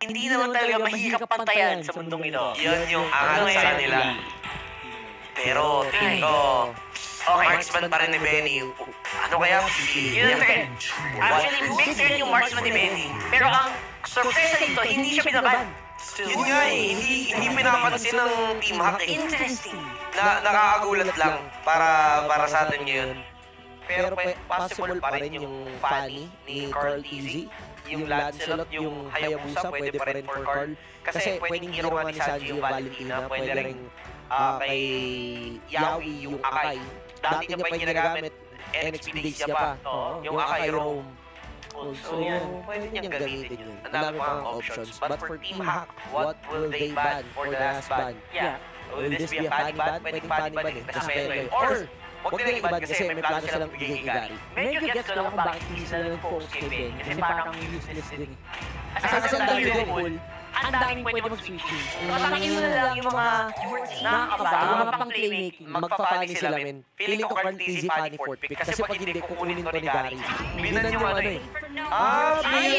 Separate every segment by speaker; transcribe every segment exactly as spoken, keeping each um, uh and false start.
Speaker 1: hindi naman talaga mahirap pantayan sa mundong ito. Yun yung angal sa kanila. Pero, tingin ko, okay, marksman pa rin ni Benny. Ano kaya? Yun ang trend. Actually, big trend yung marksman ni Benny. Pero ang surpresa dito, hindi siya pinaban. Yun nga eh, hindi, hindi pinapansin ng Team Hack eh.
Speaker 2: Interesting.
Speaker 1: Na, nakakagulat lang para para sa atin ngayon.
Speaker 3: Pero possible pa rin yung Fanny ni Carl Tizzy. Yung Lancelot, yung Hayabusa, pwede pa rin for Carl. Kasi pwedeng ginawa ni Sanji yung Valentina, pwede rin uh, kay Yawi yung Akai. Dati niya pa yung ginagamit, N X P days niya pa. Yung Akai Rome. So, pwede niyang gamitin yun. Ang dami pang options. But for Team Hack, what will they ban for the last ban?
Speaker 1: Yeah.
Speaker 3: Will this be a funny ban? Pwedeng funny ban eh. Kasi or, huwag nila i-ban kasi may plano silang bigay kay Gary.
Speaker 2: Medyo gets ko lang kung bakit hindi sila nag-focus kay Ben. Kasi parang useless din eh. Kasi
Speaker 3: Kasi
Speaker 2: sa
Speaker 3: ang dami
Speaker 2: dami
Speaker 3: din.
Speaker 2: pool, ang daming pwede mag-switching. Patangin mo na lang yung mga nakakaba, yung mga pang-playmaking.
Speaker 3: Magpa-funny sila, men. Feeling ko Carl Tizzy funny fourth pick. Kasi pag hindi, kukunin to ni Gary. Binan yung ano eh. Ah,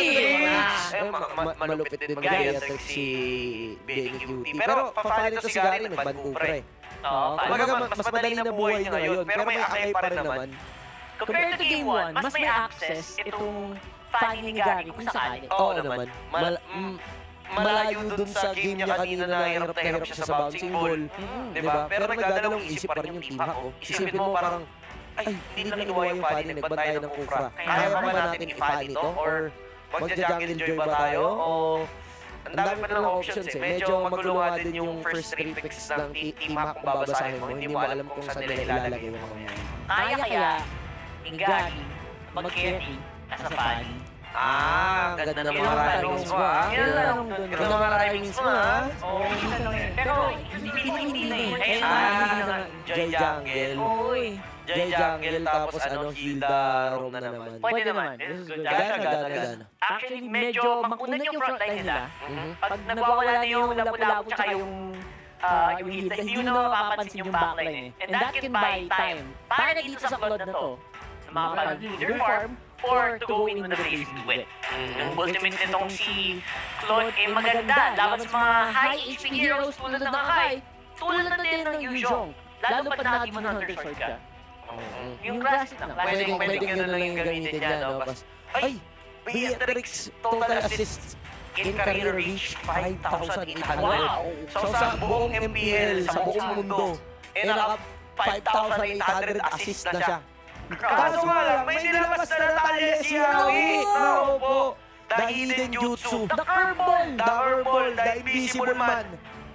Speaker 1: Ay!
Speaker 3: malupit din mag-gaya trick si Benny Cutie. Pero pa-funny to si Gary, nag-ban Cooper eh.
Speaker 1: Oo,
Speaker 3: Kumbaga, mas madali na buhay niya ngayon. Pero may akay pa rin naman.
Speaker 2: Compared to Game one, mas may access itong Fanny ni Gary kung sakali.
Speaker 3: Oo naman. Mal- mm, malayo dun sa game niya kanina na hirap na hirap siya sa bouncing ball. Diba? Pero nagdadalawang isip pa rin yung Team Hack. Oh. Isipin mo parang, ay, hindi lang inuwa yung Fanny, nagbantay ng Kufra. Kaya pa ba natin i-Fanny to? Or magja-jungle joy ba tayo? O ang dami pa ng options eh. Medyo magulo nga din yung first three picks ng Team Hack kung babasahin mo. Hindi mo alam kung saan nila ilalagay yung mga yan.
Speaker 2: Kaya kaya, ni Gary, mag-carry, nasa Fanny.
Speaker 3: Ah, ganda ng mga rhymings mo ah.
Speaker 2: Yan lang doon.
Speaker 3: Ganda ng mga rhymings mo ah.
Speaker 2: Oo, minsan lang yan. Pero, hindi hindi na eh. Ayun
Speaker 3: Ah,
Speaker 2: na,
Speaker 3: Joy Jungle.
Speaker 2: Uy.
Speaker 3: Joy Jungle tapos ano, Hilda Rome na naman.
Speaker 2: Pwede naman. This is good.
Speaker 3: Gana, gana, gana.
Speaker 2: Actually, medyo makunat yung frontline nila. Pag nagwawala na yung lapu-lapu tsaka yung uh, yung Hilda, hindi mo na mapapansin yung backline eh. And that can buy time. Para dito sa Claude na to, na makapag-leader farm, or to go in on the base to it. Yung ultimate nitong si Claude eh maganda. Laban sa mga high H P heroes tulad ng Akai, tulad na din ng Yuzhong. Lalo pag nagi mo ng Hunter Sword ka. Yung classic lang.
Speaker 3: Pwede, pwede gano'n lang yung gamitin niya, no? Bas, ay, Beatrix total assists in career reach five thousand eight hundred.
Speaker 2: Wow!
Speaker 3: So sa buong M P L, sa buong mundo, eh naka five thousand eight hundred assist na siya. Kaso nga lang, may nilabas na Natalia si Yawi. Ako po, the hidden jutsu,
Speaker 2: The Curveball!
Speaker 3: the herbal, the invisible man.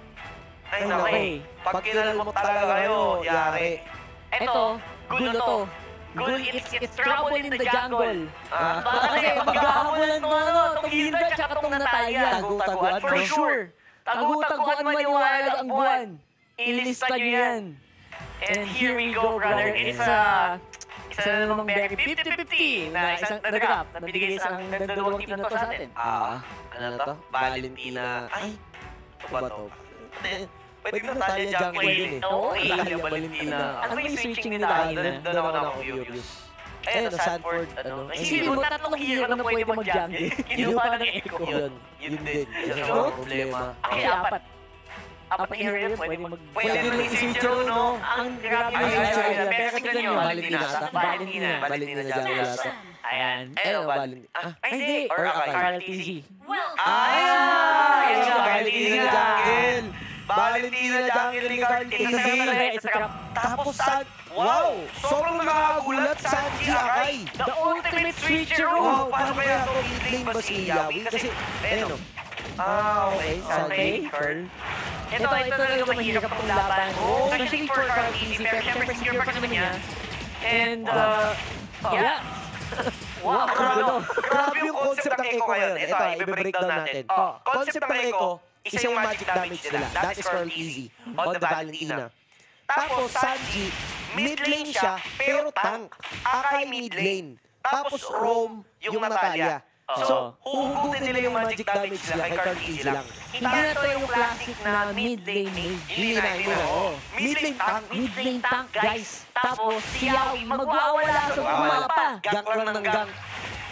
Speaker 1: Ay, nako. Pag kinal mo talaga kayo, yari.
Speaker 2: Eto, gulo to. Gulo, it's, it's trouble in the jungle.
Speaker 1: Ah.
Speaker 2: Kasi maghahamulan to ano, itong Hilda tsaka itong Natalia.
Speaker 3: Tagu-taguan,
Speaker 2: For
Speaker 3: no?
Speaker 2: sure. Tagu-taguan maniwala ang buwan. Ilista nyo yan. And here we go, brother. It's a... Isa na namang very fifty fifty na isang nag-up na binigay sa ang dalawang team na to sa atin.
Speaker 1: Ah, ano to? Valentina. Ay, ito ba to? Pwede na Natalia Jungle din eh.
Speaker 2: Oo, eh.
Speaker 1: Natalia Valentina.
Speaker 2: Ano ba yung switching nila?
Speaker 1: Doon naman ako curious. Ayun, Sanford, ano?
Speaker 2: Isipin mo, tatlong hero na pwede mag-jungle. Kinuha na ng Echo.
Speaker 3: Yun, yun din. Isa sa
Speaker 2: No?
Speaker 3: mga problema.
Speaker 2: Actually, apat. Apat na hero yun, pwede mag...
Speaker 1: Pwede rin si Joe, no?
Speaker 2: Ang grabe
Speaker 1: Ay,
Speaker 2: yung
Speaker 1: ay,
Speaker 2: Joe.
Speaker 1: ay, ay,
Speaker 2: Pero
Speaker 1: tignan
Speaker 2: tignan
Speaker 1: nyo.
Speaker 2: nyo.
Speaker 3: Valentina ata.
Speaker 2: Valentina.
Speaker 3: Valentina Jungle ata.
Speaker 2: Ayan.
Speaker 1: Ayun,
Speaker 3: Valentina.
Speaker 1: Ah,
Speaker 2: Ay, hindi.
Speaker 1: Or Akai.
Speaker 2: Carl Tizzy.
Speaker 1: Ay! Ayun nga, Valentina Jungle. Valentina Jungle ni Carl Tizzy.
Speaker 2: It's a trap.
Speaker 3: Tapos sa... Wow! Sobrang nakakagulat Sanji Akai.
Speaker 2: The ultimate switcher.
Speaker 3: Wow, paano kaya ito in-lane ba si Yawi? Kasi, ayun o.
Speaker 1: Ah, okay.
Speaker 3: Sanji,
Speaker 2: Okay.
Speaker 3: Carl.
Speaker 2: Ito, ito talaga mahirap ang laban. Especially for Carl Tizzy. Pero syempre, secure pa naman niya. And, uh, yeah. Wow, ang
Speaker 3: Grabe,
Speaker 2: gulo.
Speaker 3: grabe yung concept ng Echo ngayon. Ito, i-breakdown natin.
Speaker 1: Oh,
Speaker 3: Concept ng Echo, isa yung magic damage nila. That is Carl Tizzy on the Valentina. Tapos, Sanji, mid lane siya, pero tank. Akai mid lane. Tapos, Rome, yung Natalia. So, huhugutin nila yung magic damage nila kay Carl Tizzy lang.
Speaker 2: Hindi na to yung classic na mid lane mage.
Speaker 3: Hindi na yun, oo. Mid lane tank.
Speaker 2: Mid lane tank, guys. Tapos, si Yawi magwawala sa mga mapa.
Speaker 3: Gank lang ng gank.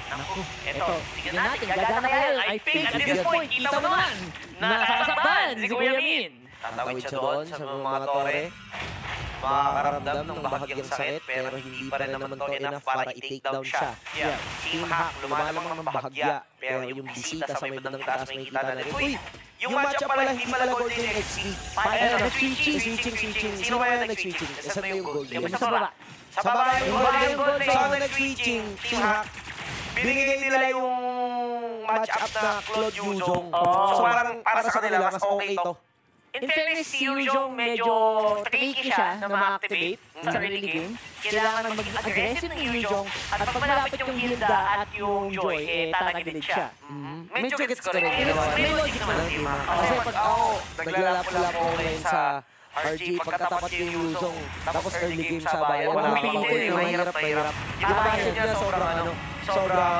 Speaker 2: Naku,
Speaker 1: Eto,
Speaker 2: tignan natin, gagana kaya yun. I think at this point, kita mo naman, nasasaktan si Kuya Min.
Speaker 1: Tatawid siya doon sa mga tore. Makakaramdam ng bahagyang sakit pero hindi pa rin naman to enough para i-take down siya.
Speaker 2: Yeah.
Speaker 1: Team Hack lumalamang ng bahagya pero yung bisita sa may bandang taas makikita natin. Uy! Yung matchup pala hindi pala gold yung X P.
Speaker 2: Ayun,
Speaker 3: Nag-switching, switching, switching. Sino kaya nag-switching? Saan na yung gold
Speaker 2: Yung
Speaker 3: yun?
Speaker 2: sa baba.
Speaker 1: Sa baba yung gold yung gold
Speaker 3: So, ang nag-switching, Team Hack, binigay nila yung matchup na Claude Yuzong.
Speaker 2: Oh.
Speaker 3: So, parang para sa kanila, mas okay to.
Speaker 2: In fairness, si Yuzhong medyo tricky siya na ma-activate sa early game. Kailangan maging aggressive ni Yuzhong at pag malapit yung Hilda at yung Joy, eh, tatagilid siya.
Speaker 3: Medyo gets ko rin.
Speaker 2: May logic naman.
Speaker 3: Kasi pag ako, naglalap-lap ako ngayon sa R G, pagkatapat yung Yuzong, tapos early game sa bayan,
Speaker 1: Walang
Speaker 3: wala
Speaker 1: pilitin,
Speaker 3: akong
Speaker 1: eh, mahirap, mahirap.
Speaker 3: Yung bayan niya sobrang ano, sobrang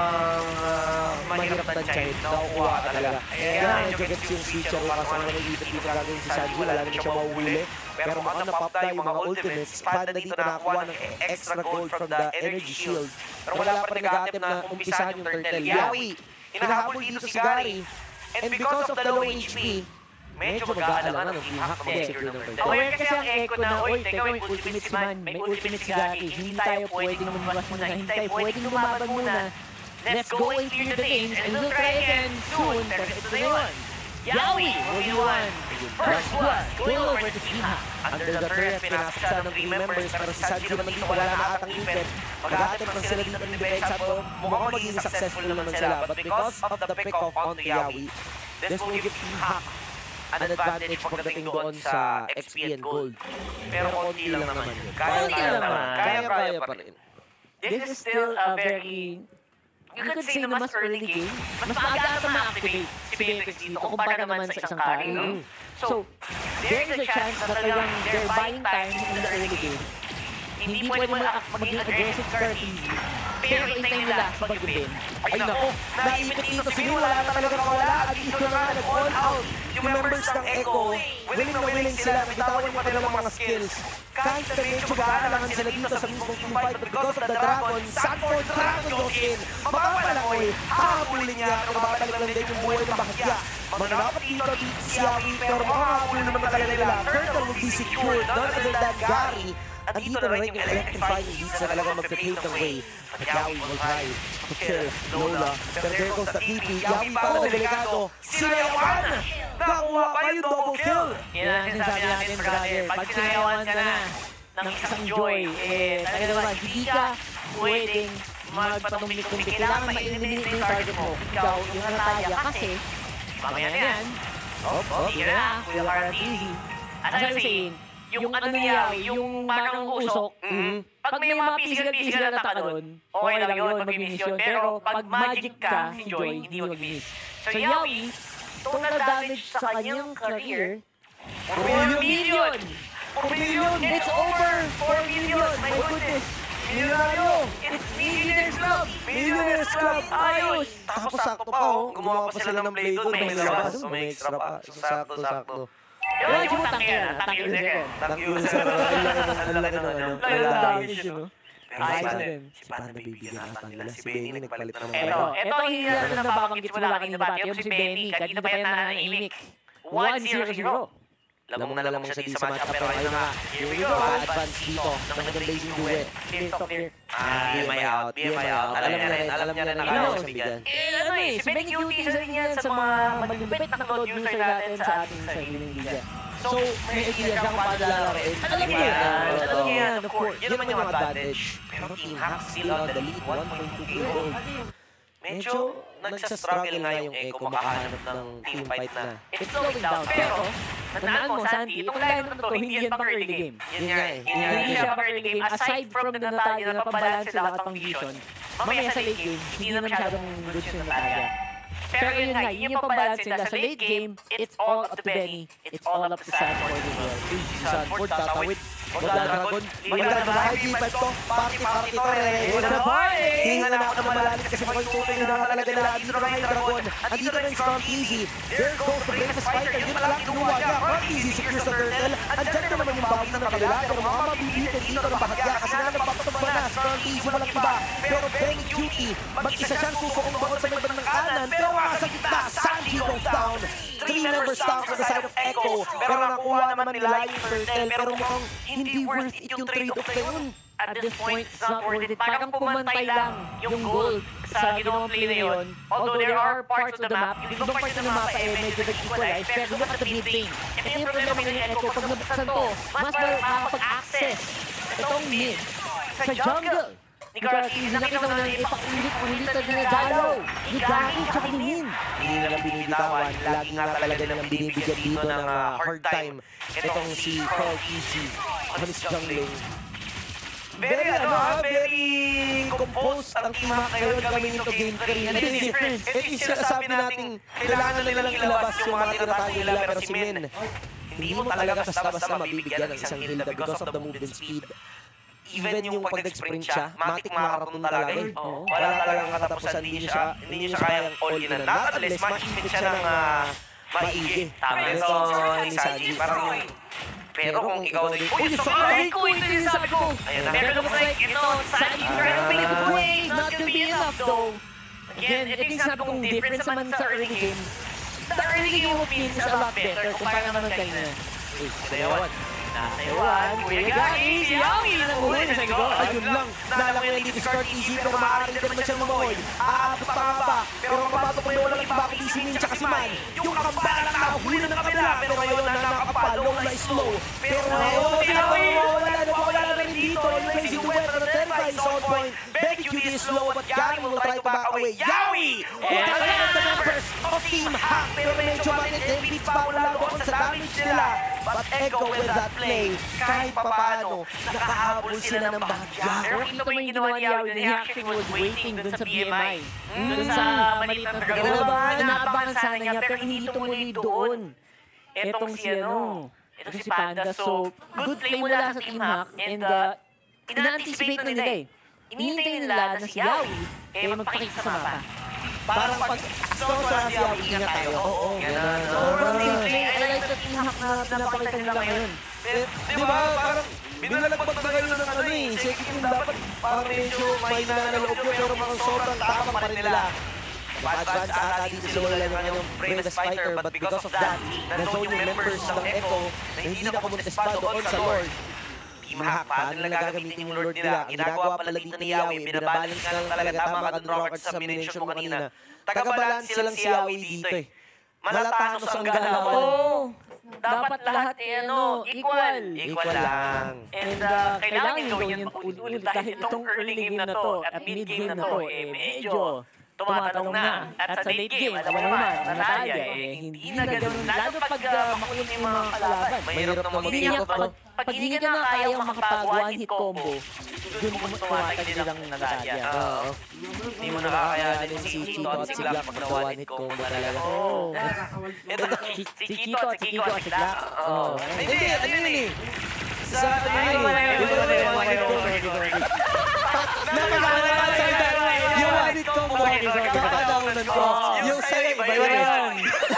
Speaker 3: ah, mahirap tansyahin. Nakukuha ka talaga. Kaya medyo gets yung feature ko kasi mga nag-ibig gagawin si Sanji, wala naman siya mahuhuli. Pero kung ano pop yung mga ultimates, pad na dito nakakuha ng extra gold from the energy shield. Pero wala pa rin nag-attempt na umpisahan yung turtle. Yawi! Hinahabol dito si Gary. And because of the low H P, medyo mag-aalangan ng Team Hack na mag-secure ng turtle.
Speaker 2: Aware kasi ang Echo na, oy, teka, may ultimate si Man, may ultimate si Gary. Hindi tayo pwedeng lumawas muna, hindi tayo pwedeng lumaban muna. Let's go and clear the lanes and we'll try again soon. Pero ito na yun. Yawi will be one. First blood going over to Team Hack.
Speaker 3: Under the turret, pinasok siya ng three members pero si Sanji naman dito wala na atang ipet. Mag-a-attempt lang sila dito ng defense at mukhang magiging successful naman sila. But because of the pick-off onto Yawi, this will give Team Hack an advantage pagdating doon sa X P and Gold. Pero konti lang naman yun. Kaya-kaya naman. Kaya-kaya pa rin.
Speaker 2: This is still a very, you could say na mas early game, mas maaga ata ma-activate si Phoenix dito kumpara naman sa isang carry. So, there is a chance na talagang they're buying time in the early game. Hindi pwede mo maging aggressive Cartesian, pero intay nila pag-win.
Speaker 3: Ay nako, naipit dito si Min, wala na talaga mawala. At dito na nga, nag-all out. Yung members ng Echo, willing na willing sila. Bitawan pa nila mga skills. Kahit na medyo mag-aalangan sila dito sa mismong team fight, but because of the Dragon, Sanford Dragon goes in. Mapapalangoy, hahabulin niya, pero mababalik lang din yung buhay ng bahagya. Mananapat dito si Yawi, pero makahabulin naman talaga nila. Turtle will be secured, none other than Gary. At dito na rin yung electrifying beats na talaga mag-pave the way. At Yawi will try to kill Lola. Pero there goes the T P. Yawi pala na delikado. Sinayawan! Nakuha pa yung double kill!
Speaker 2: Yan ang sinasabi natin, brother. Pag sinayawan ka na ng isang Joy, eh, talaga naman, hindi ka pwedeng magpatumik-tumik. Kailangan ma-eliminate yung target mo. Ikaw, yung Natalia, kasi, mamaya na yan, hindi ka na, Kuya Cartesian. At ano sabihin, yung ano niya, yung parang usok, pag may mga physical-physical na taka doon, okay lang yun, mag-miss yun. Pero pag magic ka, si Joy, hindi mag-miss. So Yawi, total damage sa kanyang career, four million! four million! It's over! four million! My goodness! Milyonaryo! It's Millionaires Club!
Speaker 3: Millionaires Club!
Speaker 2: Ayos!
Speaker 3: Tapos sakto pa oh, gumawa pa sila ng play doon. May labas, may extra pa. Sakto, sakto.
Speaker 2: Ewan yung tank yan, tank user.
Speaker 3: Tank user. Ang laki ng ano.
Speaker 2: Laki ng damage yun, no?
Speaker 3: Ayos na din. Si Panda bibigyan ata nila. Si Benny nagpalit na ng
Speaker 2: Eto, eto ang hindi natin nababanggit mula kanina ba? Yung si Benny, kanina pa yan nananahimik. one zero zero.
Speaker 3: Lamang na lamang siya dito sa matchup pero ayun na nga. Here we go. Advance dito ng magandang blazing duet.
Speaker 2: Clear to clear.
Speaker 3: Ah, B M I out, B M I out. Alam niya rin, alam niya rin na kaya sa bigyan.
Speaker 2: Eh, ano eh, si Benny Q T isa rin yan sa mga malupit na cloud user natin sa ating sariling liga.
Speaker 3: So, may idea siya kung paano lalaroin.
Speaker 2: Alam niya yan, alam niya yan, of course.
Speaker 3: Yun naman yung advantage. Pero Team Hack still on the lead, one point two K gold. Medyo nagsastruggle nga yung Echo makahanap ng team fight na.
Speaker 2: It's slowing down, pero tandaan mo, Sandy, itong lineup na to, hindi yan pang early game.
Speaker 1: Yun nga eh. Yun nga
Speaker 2: Hindi
Speaker 1: eh.
Speaker 2: siya pang early game. Aside from the Natalia na pabalance lahat pang vision, mamaya sa late game, hindi na masyadong goods yung Natalia. Pero yun nga, yun yung pambalance nila. Sa late game, it's all up to Benny. It's all up to Sanford as well.
Speaker 3: Si Sanford tatawid. Magda-dragon. Magda-dragon. five v five to. Party, party to. Re-ready na. Hinga na ako na malalim kasi makituloy na nga talaga nila. Andito na ngayon Dragon. Andito na yung Storm Easy. There goes the famous fighter. Yun na lang kinuha niya. Storm Easy secures the turtle. Andyan na naman yung bawi ng kabila. Pero mga mabibitin dito ng bahagya. Kasi nga nagpapatugba na. Storm Easy walang iba. Pero Benny Cutie, mag-isa siyang susukong doon sa may bandang kanan. Pero nasa gitna, Sanji goes down. Three members down on the side of Echo. Pero nakuha naman nila yung turtle. Pero mukhang hindi worth it yung trade-off na yun.
Speaker 2: At this point, it's not worth it. Parang pumantay lang yung goal sa ginawang play na yun. Although there are parts of the map, yung ibang parts ng mapa eh medyo nag-equalize. Pero look at the mid lane. Ito yung problema ng Echo. Pag nabuksan to, mas makakapag-access itong mid sa jungle. Ni Karaki, nakita mo na ipakulit-ulitan na Galo, ni Gaki, tsaka ni Min.
Speaker 3: Hindi nila binibitawan. Lagi nga talaga nilang binibigyan dito ng uh, hard time. Itong si Carl Easy. Hanis jungling. Very ano ha, very composed ang team hack ngayon kami nito game three. And it is, it is sinasabi natin, kailangan na nilang ilabas yung mga tinatago nila. Pero si Min, hindi mo talaga basta-basta mabibigyan ng isang Hilda because of the movement speed. Even yung pag nag-sprint siya, matik marathon talaga eh. Wala talagang katapusan, hindi siya, hindi niya kayang all-in na. Not unless ma-hit siya ng uh, maigi.
Speaker 1: Tama ito ni Sanji, parang pero kung ikaw na yung, uy,
Speaker 2: Sa akin ko, ito yung sabi ko. Pero looks like ito, Sanji trying to make it way, not gonna be enough though. Again, ito yung sabi kong difference naman sa early game. The early game of Pin is a lot better kumpara naman kanina.
Speaker 3: Uy, sayawan.
Speaker 2: Nasaywan, Kuya Gaki, si Yawi na namuhuli sa ito.
Speaker 3: Ayun lang, nalang mo yan dito si Kurt Easy, pero maaaring din naman siyang mamuhol. Aabot pa nga ba? Pero ang pabato pa yung walang iba kundi si Min tsaka si Man. Yung kambala lang nakahuli na ng kabila, pero ngayon na nakapalo na slow. Pero ngayon, wala na wala na rin dito. Yung crazy duet na Tenka is on point. Becky Cutie is slow, but Gary will try to back away. Yawi! Wala na the members of Team Hack, pero medyo manit din beats pa wala doon sa damage nila. But Echo with that play, kahit papaano, nakahabol sila ng bahagya.
Speaker 2: Pero kita mo yung ginawa ni Yawi, he actually was waiting dun sa B M I. Dun sa maliit na
Speaker 3: Galaban.
Speaker 2: dragón. Naabangan sana niya, pero hindi tumuloy doon. Etong si ano, etong si Panda. So, good play mula sa Team Hack. And uh, ina-anticipate na nila eh. Inihintay nila na si Yawi eh magpakita sa mapa.
Speaker 3: Parang pag store sa Yawi, ingat tayo. Oo,
Speaker 1: Ganun.
Speaker 2: Overall play, I like the Team Hack na pinapakita nila ngayon.
Speaker 3: Di ba? Parang binalagbag na kayo ng ano eh. Second team dapat parang medyo mahina na loob yun, pero mga sobrang tapang pa rin nila. Ma-advance ata dito sila wala ng yung bravest fighter, but because of that, nandoon yung members ng Echo na hindi nakamuntispa doon sa Lord. Team Hack, paano nila gagamitin yung Lord nila? Ang ginagawa pala dito ni Yawi, binabalance na lang talaga. Tama ka dun, Rockets, sa minention mo kanina. Taga-balance silang si Yawi dito eh. Malatanos ang galawan.
Speaker 2: Oo. Dapat lahat eh ano, equal.
Speaker 1: Equal lang.
Speaker 2: And uh, kailangan yung gawin yan paulit-ulit dahil itong early game na to at mid game na to eh medyo tumatalong na. At sa late game, alam mo naman, Natalia eh hindi na ganun. Lalo pag uh, makulit yung mga kalaban.
Speaker 1: Mahirap na
Speaker 2: Hindi niya,
Speaker 1: mag-hit.
Speaker 2: pag, pag hindi niya na kayang makapag-one hit combo, dun mo tumatag nilang Natalia.
Speaker 1: Oo. Hindi mo nakakayanin si Chito at si Glock pag na-one hit combo talaga.
Speaker 2: Oo.
Speaker 1: Ito,
Speaker 2: Si Kiko at si Kiko at si Black.
Speaker 1: Oo.
Speaker 3: Hindi, ano yun eh? Sa ano
Speaker 1: Ay,
Speaker 3: yun
Speaker 1: wala,
Speaker 3: eh?
Speaker 1: wala,
Speaker 3: Di ba
Speaker 1: wala,
Speaker 3: yung
Speaker 1: wala,
Speaker 3: one hit
Speaker 1: wala,
Speaker 3: combo?
Speaker 1: wala,
Speaker 3: Napakalaman sa iba. Yung one hit combo. Kakadaunan ko. Yung sa'yo, iba yun eh.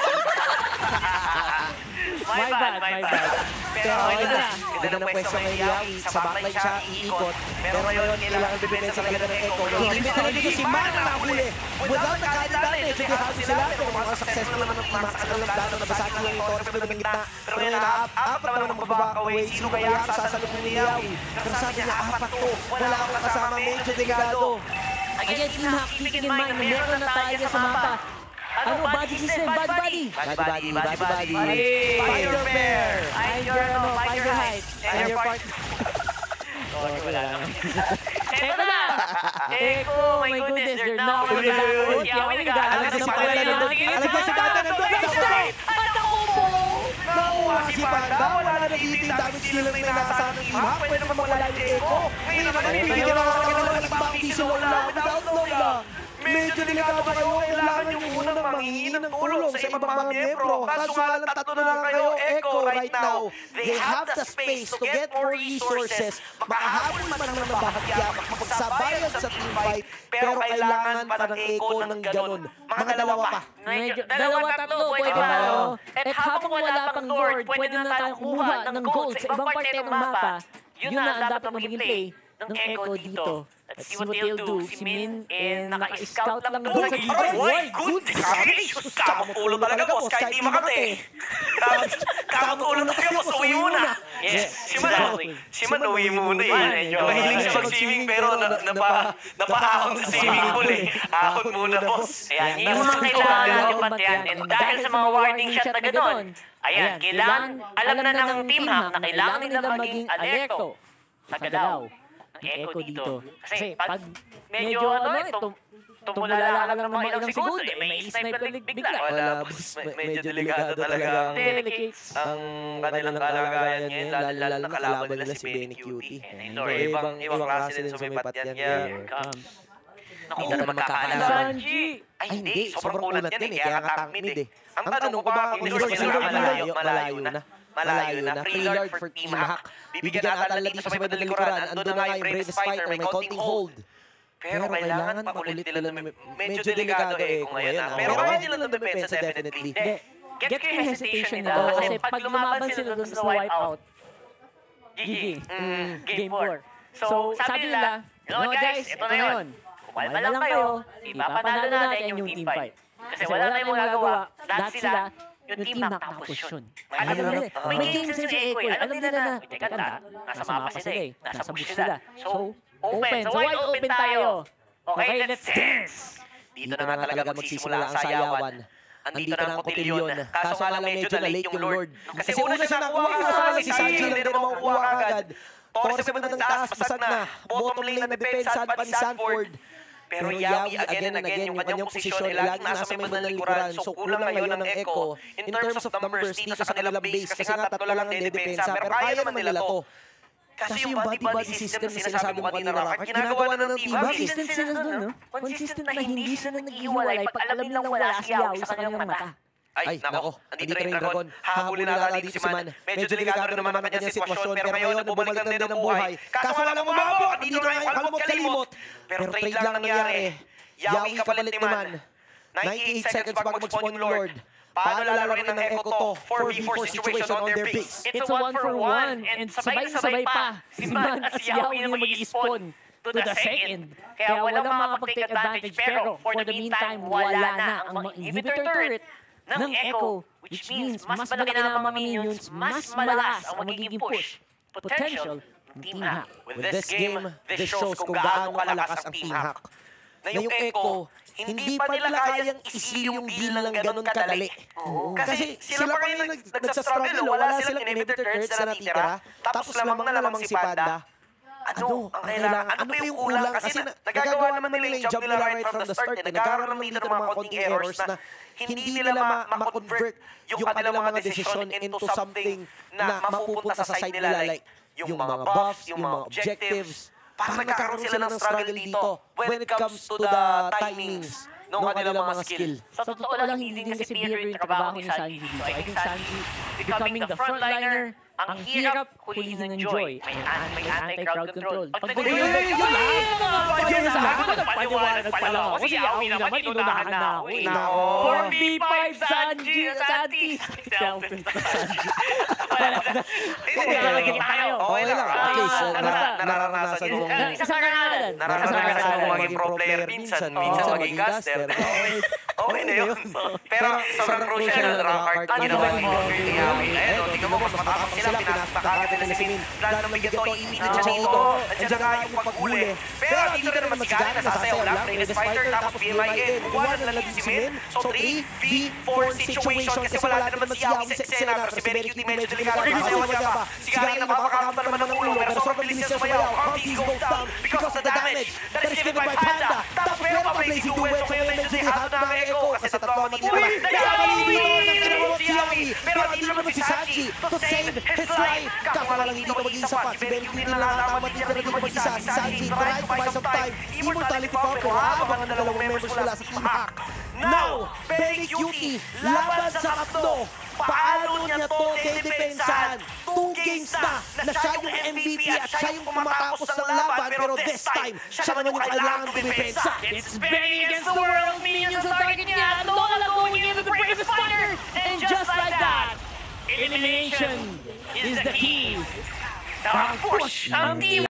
Speaker 2: My bad, my bad.
Speaker 3: Pero okay na. Ganda ng pwesto kay Yawi. Sa backline siya iikot. Pero ngayon, kailangan bibipensa talaga ng Echo. Hindi na dito si Man na nahuli. Without the advantage, hindi halos sila. Pero mga successful naman ng Team Hack sa kanilang plano na basagin yung Torres pero ng gitna. Pero ngayon, na-up naman ng mababak away. Sino kaya ang sasalubong ni Yawi? Pero sabi niya, apat ko. Wala akong kasama. Medyo delikado.
Speaker 2: Again, Team Hack, keeping in mind na meron na tayo sa mapa. Ano, body system, body body.
Speaker 3: Body, body, body, body.
Speaker 2: Hey!
Speaker 3: Fighter pair.
Speaker 2: I'm your, ano, find your height.
Speaker 1: And your part.
Speaker 2: Okay, wala naman. Eto na! Eko, my goodness, they're now on the backcourt. Yawi nag-aalas
Speaker 3: Alam
Speaker 2: ng
Speaker 3: si Panda
Speaker 2: pala
Speaker 3: nandun. Alam niya si Panda nandun.
Speaker 2: At ako po!
Speaker 3: Nakuha si Panda. Wala na dito yung damage skill na may nakasama ng Team Hack. Pwede naman mawala yung Echo. Ngayon naman, bibigyan na talaga ng walang ibang piso. Wala without Lola. medyo delikado kayo. Kailangan nyo munang manghingi ng tulong sa ibang mga miyembro. Kaso nga lang tatlo na lang kayo, Echo, right now. They have the space to get more resources. Makahabol man lang ng bahagya, makapagsabayan sa team fight. Pero kailangan pa ng Echo ng ganun. Mga dalawa pa.
Speaker 2: Medyo, dalawa, tatlo, pwede pa. Oh. At habang wala pang Lord, pwede na tayong kumuha ng gold sa ibang parte ng mapa. Yun na ang dapat maging play ng Echo dito. Let's see what they'll do. Si Min, eh, naka-scout lang doon sa gilid.
Speaker 1: Ay, good! Sabi, kamapulo talaga, boss, kahit di makate. Kamapulo talaga, boss, uwi muna. Yes, si Man, si Man, uwi muna eh. Mahilig siya mag-swimming, pero napahahon sa swimming pool eh. Ahon muna, boss. Ayan, yung mga kailangan natin bantayan. And dahil sa mga warning shot na gano'n, ayan, kailangan, alam na ng team hack na kailangan nila maging alerto sa galaw ng Echo dito. Kasi pag medyo ano eh, tum tumulala lang ng mga ilang segundo, eh, may sniper bigla.
Speaker 3: Wala, boss. Medyo delikado talaga ang, ang kanilang kalagayan ngayon, lalo na kalaban nila si Benny Cutie. Ibang, ibang klase din sumipat yan.
Speaker 1: Here comes. Naku, hindi na magkakalaban.
Speaker 2: Sanji!
Speaker 1: Ay, hindi. Sobrang ulat yan eh. Kaya nga tank mid eh. Ang tanong ko ba, kung Lord sila malayo, malayo na. Malayo na. Free Lord for Team Hack. Bibigyan natin dito sa may likuran. Andun na nga yung Bravest Fighter, may counting hold. Pero kailangan makulit nila. Medyo delikado eh kung ngayon na. Pero kaya nila ng depensa definitely.
Speaker 2: Get ko yung hesitation nila. Kasi pag lumaban sila dun sa wipeout, G G. Game four. So, sabi nila, you know guys, ito na yun. Kumalma lang kayo, ipapanalo natin yung team fight. Kasi wala tayong magagawa. Lahat sila, yung team hack nakaposisyon. Alam nila, may game sa si Echo eh. Alam nila na, teka na, nasa mapa sila eh. Nasa bush sila. So, open. So, wide open tayo. Okay, let's dance!
Speaker 3: Dito na nga talaga magsisimula ang sayawan. Andito na ang kotilyon. Kaso nga lang medyo na late yung Lord. Kasi una siya nakuha, kaso nga lang si Sanji, hindi na makukuha kagad. Torres sa bandang taas, basag na. Bottom lane na depensa pa ni Sanford. Pero Yami, again and again, yung kanyang posisyon ay laging nasa may bandang likuran. So kulang ngayon ang Echo in terms of numbers dito sa kanilang base. Kasi nga tatlo lang ang dedepensa. Pero kaya naman nila to. Kasi yung body-body system na sinasabi mo kanina, Rocket, ginagawa na ng team.
Speaker 2: Consistent sila doon, no? Consistent na hindi sila nag-iwalay pag alam nilang wala si Yaoi sa kanyang mata.
Speaker 1: Ay, nako, andito na yung Dragon. Habulin na natin dito si Man. Medyo delikado naman ang kanyang sitwasyon, pero ngayon bumalik na din ang buhay. Kaso wala nang umabot, andito na yung kalimot-kalimot. Pero trade lang nangyari. Yawi kapalit ni Man. ninety-eight seconds bago mag-spawn yung Lord. Paano lalaroin ng Echo to? four v four situation on their base.
Speaker 2: It's a one for one, and sabay-sabay pa si Man at si Yaoi na mag-i-spawn to the second. Kaya walang makapag-take advantage, pero for the meantime, wala na ang mga inhibitor turret ng Echo, which means mas malaki na ang mga minions, mas malakas ang magiging push potential ng Team Hack.
Speaker 1: With this game, this shows kung gaano kalakas ang Team Hack. Na yung Echo, hindi pa nila kayang isi yung deal ng ganun kadali. Kasi sila pa rin nagsastruggle, wala silang inhibitor turrets na natitira, tapos lamang na lamang si Panda. Ano ang kailangan? Ano pa yung kulang? Kasi nagagawa naman nila yung job nila right from the start. Nagkaroon naman dito ng mga konting errors na hindi nila ma-convert yung kanilang mga desisyon into something na mapupunta sa side nila. Like yung mga buffs, yung mga objectives. Parang nagkaroon sila ng struggle dito when it comes to the timings ng kanilang mga skill.
Speaker 2: Sa totoo lang, hindi din kasi biro yung trabaho ni Sanji dito. I think Sanji becoming the frontliner, ang hirap hulihin ng Joy. May anti-crowd control. Pag nag-Joy, yun lang! Pag sa akin, nagpaliwanag pala ako. Kasi Yaoi naman, inunahan na ako eh. four v five Sanji! Sanji! Selfie sa Sanji.
Speaker 1: Hindi lalagyan tayo. Okay lang. At least, nararanasan mo.
Speaker 2: Isang karangalan.
Speaker 1: Nararanasan mo maging pro player minsan. Minsan maging caster. Okay na yun. Pero sobrang crucial na Rocket ang ginawa ni Yaoi. Ayun, tingnan mo, mas matapang sila. Pinapakagad nila si Min. Lalo na may gato, iinit siya dito. Andiyan nga yung paghuli. Pero dito na naman si Gary, nasasayaw lang. Bravest Fighter, tapos B M I in. One na lang si Min. So three v four situation. Kasi wala na naman si Yaoi sa eksena. Pero si Benny Cutie medyo delikado. Nasayawan niya pa. Si Gary napapakamta naman ng ulo. Pero sobrang bilis niya sumayaw. Conti goes down because of the damage that is given by Panda. Tapos meron pa Blazing Duel. So yun medyo delikado na ang Echo. Kasi sa tatlo ang matira. Nagkakalit dito ng ginawa si Yaoi. Pero dito naman si Sanji.
Speaker 3: Easy to save his life. Kaso nga lang dito magiging sapat. Si Benny Quintin lang nakatama dito dito mag-isa. Si Sanji trying to buy some time. Immortality pa pero habang ang dalawang members mula sa Team Hack. Now, Benny Cutie laban sa tatlo. Paano niya to dedepensahan? Two games na na siya yung M V P at siya yung pumatapos ng laban pero this time, siya naman yung kailangan dumipensa.
Speaker 2: It's Benny against the world. Minions ang target niya. Lola going into the bravest fighter. And just like that, elimination is the key.
Speaker 1: Nakapush ang Team